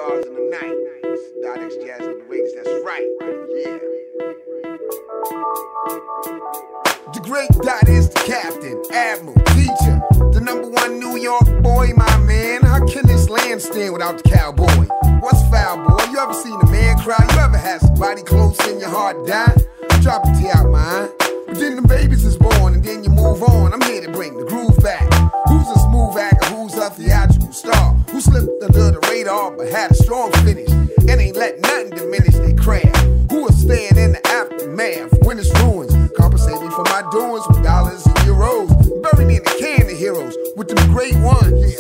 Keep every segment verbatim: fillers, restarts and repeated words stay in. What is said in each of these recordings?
stars in the night. It's Dot X Jazz with the Raiders, that's right. Yeah. The great Dot is the captain, admiral, teacher, the number one New York boy, my man. How can this land stand without the cowboy? What's foul, boy? You ever seen a man cry? You ever had somebody close in your heart die? Drop a tear out my eye. But then the babies is born and then you move on. I'm here to bring the groove back. Who's a smooth actor? Who's a theatrical star? Who slipped under the radar but had a strong finish and ain't let nothing diminish their craft? Who is staying in the aftermath when it's ruins? Compensating for my doings with dollars and euros. Buried in the can of heroes with them great ones.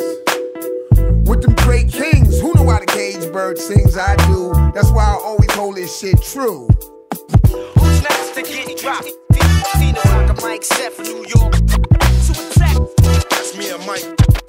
With them great kings. Who know why the cage bird sings? I do. That's why I always hold this shit true. Who's next to get dropped? Tina Rock, a mic set for New York. To attack. That's me and Mike.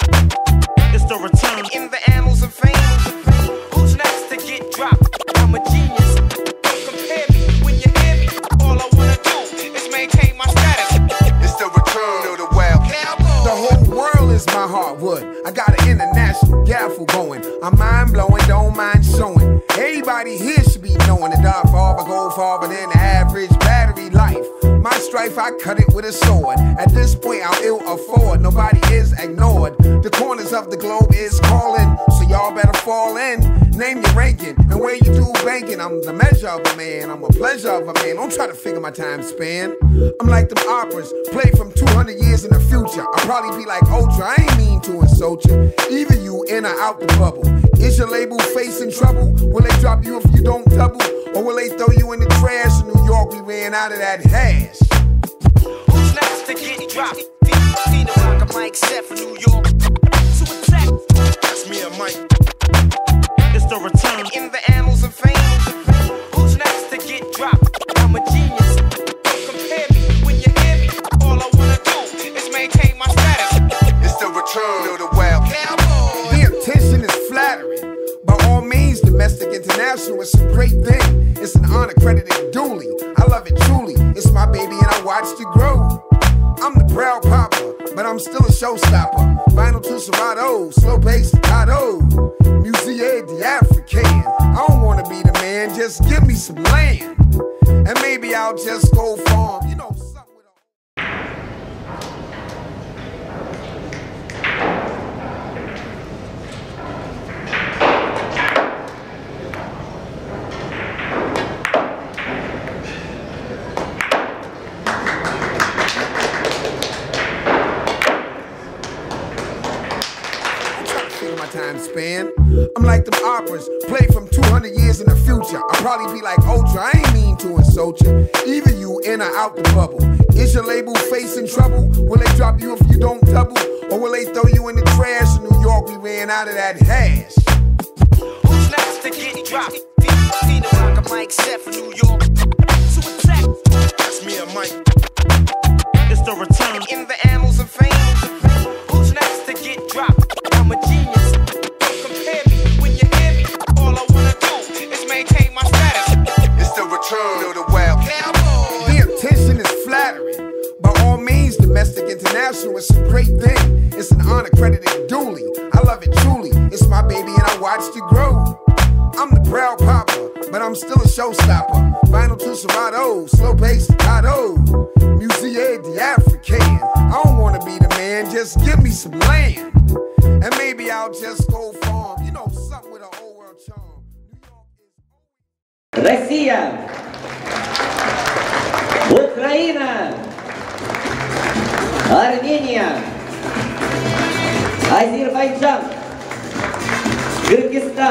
It's the return. In the annals of fame. Who's next to get dropped? I'm a genius. Don't compare me when you hear me. All I wanna do is maintain my status. It's the return of the wild cowboy. The whole world is my hardwood. I got an international gaffle going. I'm mind blowing, don't mind showing. Everybody here should be knowing the dark farther, go farther than the average battery life. My strife, I cut it with a sword. At this point, I'll ill afford. Nobody is ignored. The corners of the globe is calling, so y'all better fall in. Name your ranking and where you do banking. I'm the measure of a man. I'm a pleasure of a man. Don't try to figure my time span. I'm like them operas, play from two hundred years in the future. I'll probably be like Ultra. I ain't mean to insult you. Either you in or out the bubble. Is your label facing trouble? Will they drop you if you don't double? Or will they throw you in the trash? In New York, we ran out of that hash. Who's next to get dropped? Tina Rock, a mic set for New York. To attack. That's me and Mike. It's the return. In the annals of fame. Who's next to get dropped? I'm a genius. Don't compare me when you hear me. All I wanna do is maintain my status. It's the return of the wild cowboy. The intention is flattering. By all means, domestic, international, it's a great thing. It's an honor credited duly. I love it truly. It's my baby and I watched it grow. I'm the proud papa, but I'm still a showstopper. Vinyl to Serato, slow pace staccato. Musée de Africain. I don't wanna be the man, just give me some land. And maybe I'll just go farm, you know, something with a... time span. I'm like them operas, play from two hundred years in the future. I'll probably be like Ultra. I ain't mean to insult you. Either you in or out the bubble. Is your label facing trouble? Will they drop you if you don't double? Or will they throw you in the trash? In New York, we ran out of that hash. Who's next to get dropped? Tina Rock, a mic set for New York. To attack. That's me and Mike. It's the return. In the annals of fame. Who's next to get dropped? I'm a genius. Don't compare me when you hear me. All I wanna do is maintain my status. It's the return of the wild cowboy. The intention is flattering. By all means, domestic, international, it's a great thing. It's an honor credited duly. I love it truly. It's my baby and I watched it grow. I'm the proud papa, but I'm still a showstopper. Vinyl to Serato, slow pace staccato. Musée de Africain. I don't wanna be the man, just give me some land. And maybe I'll just go farm, you know, something with an old world charm. Россия, Украина, Армения, Азербайджан, Кыргызстан,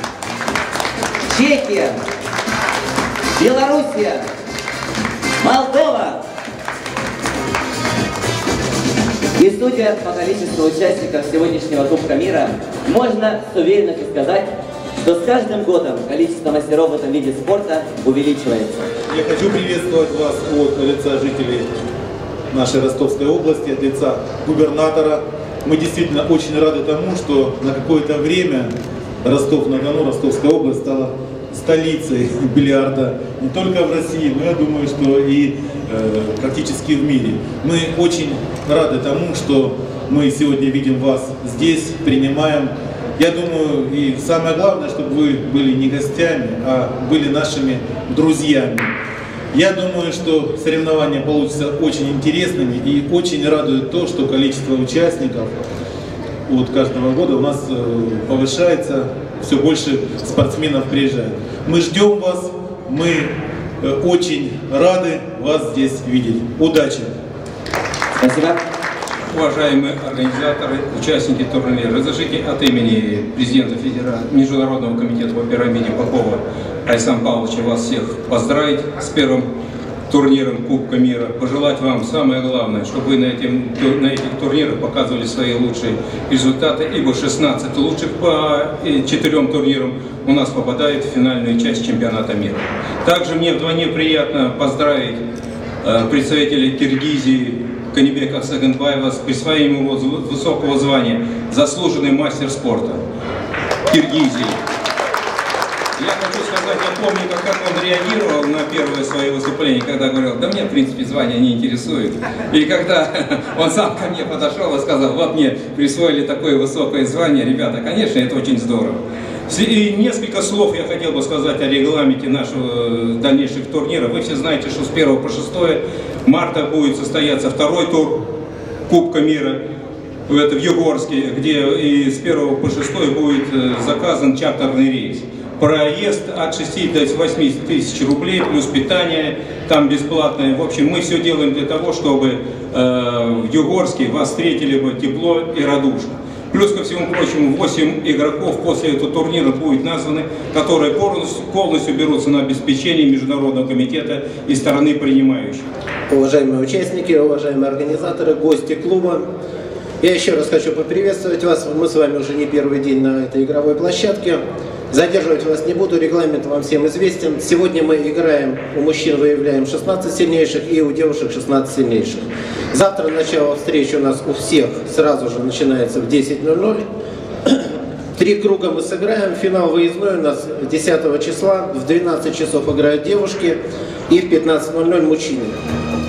Чехия, Белоруссия, Молдова. И судя по количеству участников сегодняшнего Кубка мира, можно с уверенностью сказать, что с каждым годом количество мастеров в этом виде спорта увеличивается. Я хочу приветствовать вас от лица жителей нашей Ростовской области, от лица губернатора. Мы действительно очень рады тому, что на какое-то время Ростов-на-Дону, Ростовская область стала столицей бильярда не только в России, но я думаю, что и э, практически в мире. Мы очень рады тому, что мы сегодня видим вас здесь, принимаем Я думаю, и самое главное, чтобы вы были не гостями, а были нашими друзьями. Я думаю, что соревнования получатся очень интересными, и очень радует то, что количество участников от каждого года у нас повышается, все больше спортсменов приезжает. Мы ждем вас, мы очень рады вас здесь видеть. Удачи! Спасибо. Уважаемые организаторы, участники турнира, разрешите от имени президента Федера... Международного комитета по пирамиде Попова Айсана Павловича вас всех поздравить с первым турниром Кубка мира, пожелать вам самое главное, чтобы вы на, этим, на этих турнирах показывали свои лучшие результаты, ибо шестнадцать лучших по четырем турнирам у нас попадают в финальную часть чемпионата мира. Также мне вдвойне приятно поздравить э, представителей Киргизии Канибека Сагынбаева с присвоением его высокого звания «Заслуженный мастер спорта» Киргизии. Я хочу сказать, я помню, как он реагировал на первое свое выступление, когда говорил: да мне, в принципе, звание не интересует. И когда он сам ко мне подошел и сказал: вот мне присвоили такое высокое звание, ребята, конечно, это очень здорово. И несколько слов я хотел бы сказать о регламенте нашего дальнейших турниров. Вы все знаете, что с первого по шестое марта будет состояться второй тур Кубка мира. Это в Югорске, где и с первого по шестое будет заказан чартерный рейс. Проезд от шести до восьми тысяч рублей, плюс питание там бесплатное. В общем, мы все делаем для того, чтобы э, в Югорске вас встретили бы тепло и радушно. Плюс ко всему прочему, восемь игроков после этого турнира будет названы, которые полностью, полностью берутся на обеспечение Международного комитета и стороны принимающей. Уважаемые участники, уважаемые организаторы, гости клуба, я еще раз хочу поприветствовать вас. Мы с вами уже не первый день на этой игровой площадке. Задерживать вас не буду, регламент вам всем известен. Сегодня мы играем, у мужчин выявляем шестнадцать сильнейших и у девушек шестнадцать сильнейших. Завтра начало встречи у нас у всех сразу же начинается в десять ноль ноль. Три круга мы сыграем, финал выездной у нас десятого числа, в двенадцать часов играют девушки и в пятнадцать ноль ноль мужчины.